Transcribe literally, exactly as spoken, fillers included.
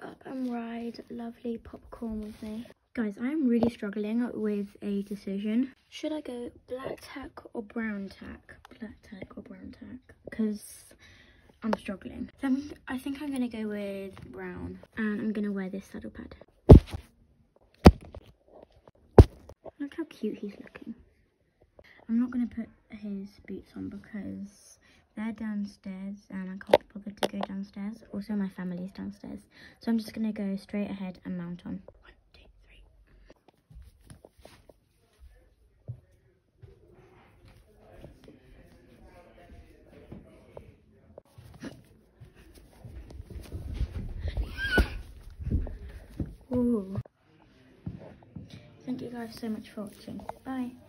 up and ride lovely popcorn with me. Guys, I'm really struggling with a decision. Should I go black tack or brown tack? Black tack or brown tack? Because I'm struggling. So I'm, I think I'm going to go with brown. And I'm going to wear this saddle pad. Look how cute he's looking. I'm not going to put his boots on because they're downstairs and I can't be bothered to go downstairs. Also, my family's downstairs. So I'm just going to go straight ahead and mount on. One, two, three. Ooh. Thank you guys so much for watching. Bye.